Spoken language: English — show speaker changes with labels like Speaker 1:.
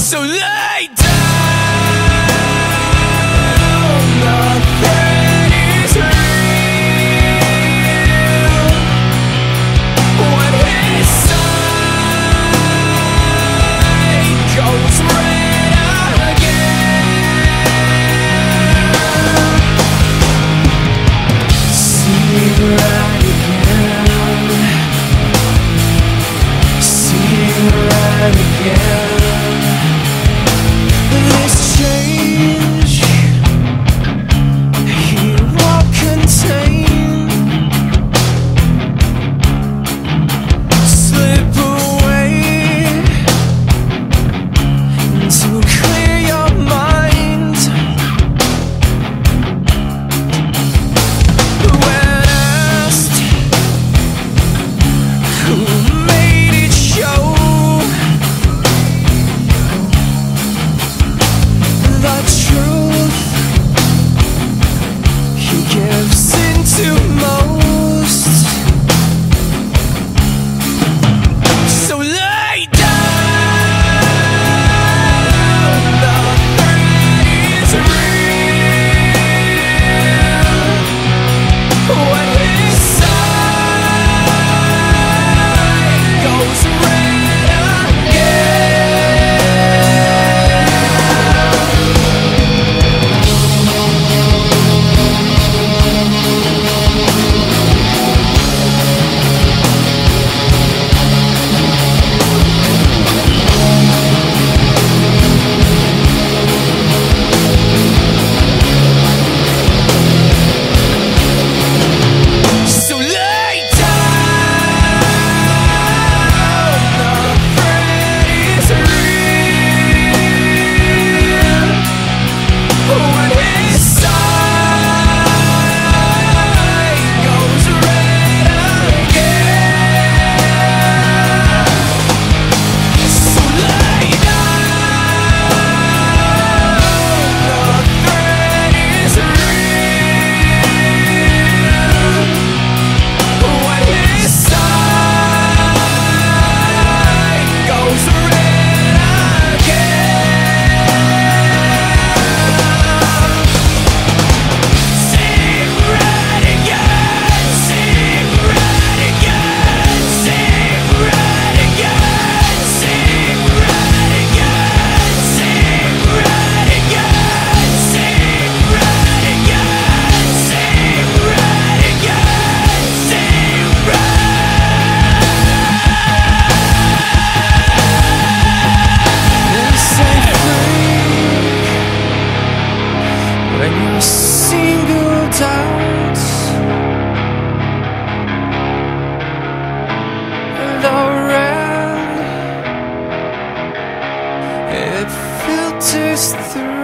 Speaker 1: So lay down, the threat is real. When his side goes red again, see right again, see right again. This change he won't contain. Slip away to clear your mind. When asked who made it show, the truth he gives into most. So lay down, the threat is real. When his side goes red again. So lay down, the threat is real. When his side goes red again. So lay down, the threat is real. When his side goes red again. Sing red again, sing red again, sing red again, sing red again, sing red again, sing red again, sing red again, sing red. Say free when you're singled out. The red, it filters through.